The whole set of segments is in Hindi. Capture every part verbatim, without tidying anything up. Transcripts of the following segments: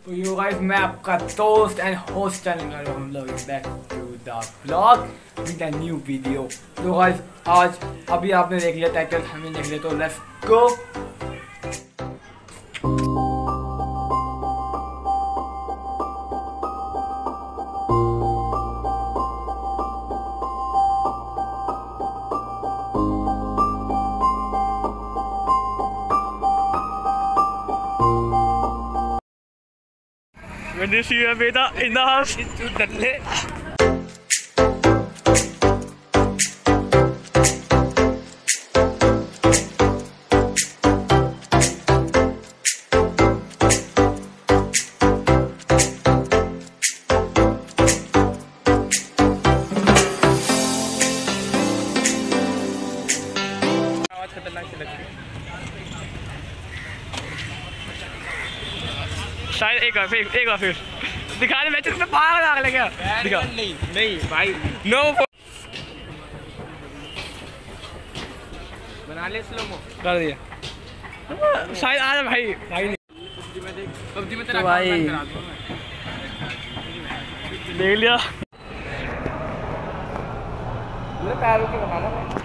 तो यू गाइस मैं आपका दोस्त एंड होस्ट चैनल हम लोग back to the blog with a new video. तो गाइस आज अभी आपने देख लिया टाइटल, हमें देख लिया, तो let's go. When you see a beta in the house, Itu dalle. आवाज खतरनाक से लगती है। शायद एक बार फिर एक बार फिर दिखा दे। मैच में बाहर लगा ले क्या दिखा। नहीं नहीं भाई नो बना ले स्लो मो कर दिया शायद आ भाई भाई पबजी में देख, पबजी में तेरा तो भाई अकाउंट करा दूं मैं। देख लिया मेरे पैरों के बनाना मैं।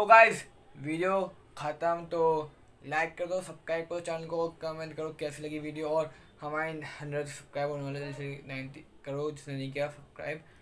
गाइस वीडियो ख़त्म, तो लाइक कर दो, सब्सक्राइब करो चैनल को, कमेंट करो कैसी लगी वीडियो, और हमारे हंड्रेड सब्सक्राइब होने वाले जैसे नाइन्टी करो जिसने नहीं किया सब्सक्राइब।